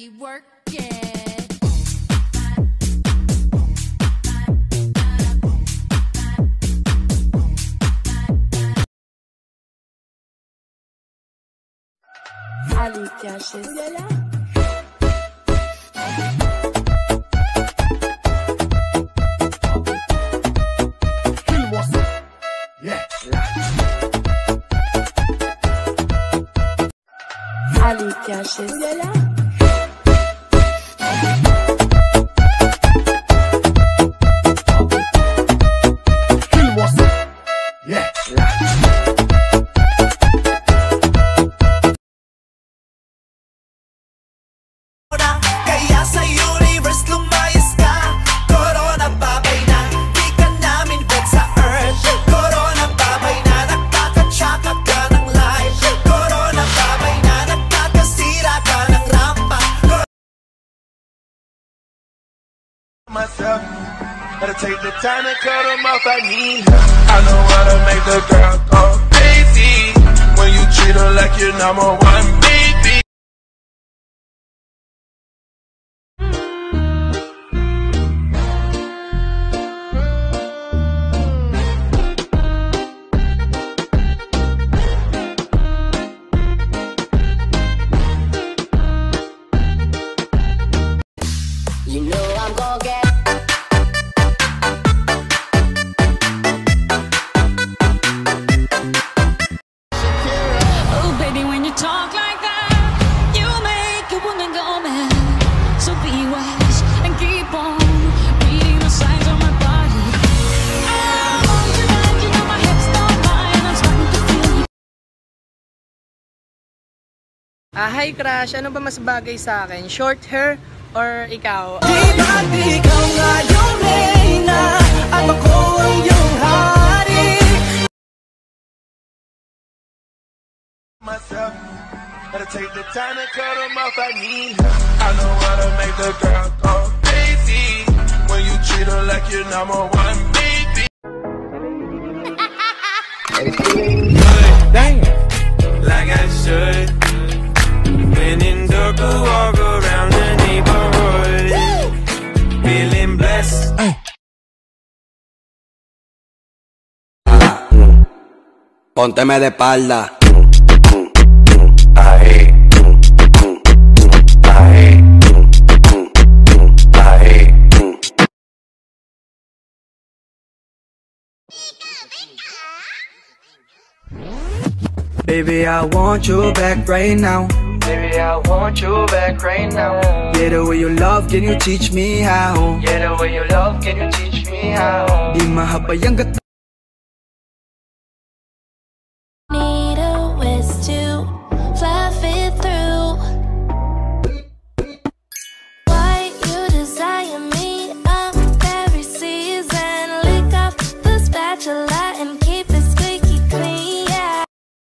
body working. Ali Caches. Ali Caches. Kaya sa universe lumayas ka. Corona babay na, di ka namin bet sa earth. Corona babay na, nagkakatsaka ka ng life. Corona babay na, nagkakasira ka ng rampa. Myself, gotta take the time to cut them off. I need her. I know how to make the girl go crazy when you treat her like you're number one, baby. You know I'm gonna get. Oh, baby, when you talk like that, you make a woman go mad. So be wise and keep on reading the signs on my body. Oh, tonight, you know my hips don't lie, and I'm starting to feel you. Hi crush, ano ba mas bagay sa akin? Short hair or ikaw? Di ba't ikaw nga yung reyna at ako ang iyong hari? Myself, gotta take the time to cut them off. I need her. I know how to make the girl go crazy when you treat her like you're number one, baby. Damn. Like I should. When in dark, walk around the neighborhood, feeling blessed. Pónteme de espalda. Baby, I want you back right now. Baby, I want you back right now. Yeah, the way you love, can you teach me how? Yeah, the way you love, can you teach me how? Di mahabayang gata. Need a ways to fluff it through. Why you desire me? Every season, lick up the spatula and keep it squeaky clean. Yeah.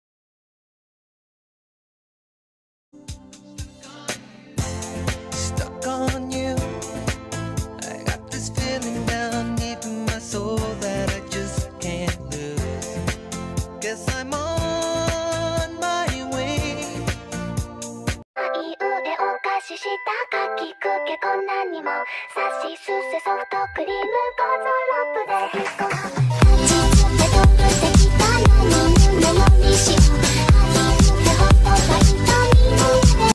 Stuck on you. I got this feeling down deep in my soul that I just can't lose. Guess I'm on my way. い上お菓子したかきくけこんなにもさしすせソフトクリームゴゾロップでご飯立ちつけとぶってきたのにぬのようにしよう味付けホットバイトにも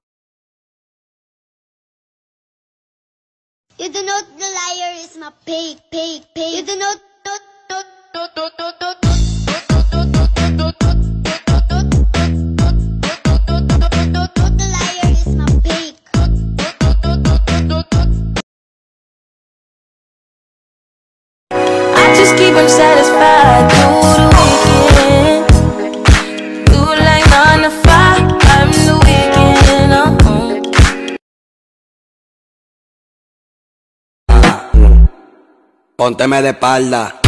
You do not the liar is my pig. You do not the liar is my pig. I just keep him satisfied through the weekend. Do like 9 to 5, I'm the weekend. Pónteme de espalda.